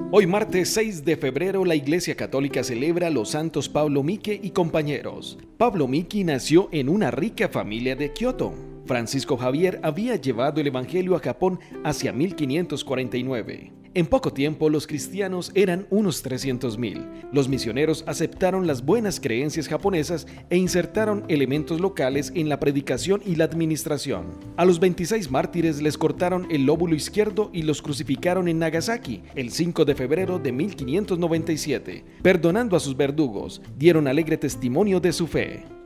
Hoy martes 6 de febrero la Iglesia Católica celebra a los santos Pablo Miki y compañeros. Pablo Miki nació en una rica familia de Kioto. Francisco Javier había llevado el Evangelio a Japón hacia 1549. En poco tiempo los cristianos eran unos 300.000. Los misioneros aceptaron las buenas creencias japonesas e insertaron elementos locales en la predicación y la administración. A los 26 mártires les cortaron el lóbulo izquierdo y los crucificaron en Nagasaki el 5 de febrero de 1597. Perdonando a sus verdugos, dieron alegre testimonio de su fe.